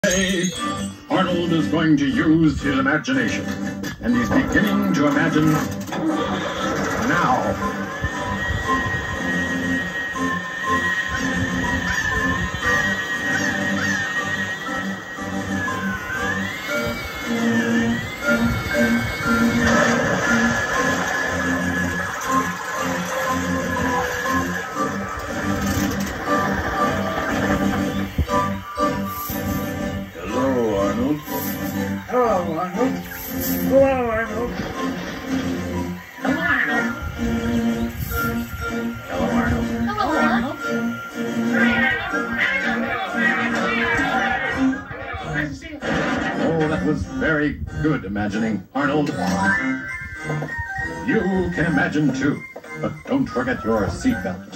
Today, Arnold is going to use his imagination, and he's beginning to imagine now. Hello, Arnold. Hello, Arnold. Hello, Arnold. Hello, Arnold. Hello, Arnold. Hello, Arnold. Oh, that was very good imagining, Arnold. You can imagine too, but don't forget your seatbelt.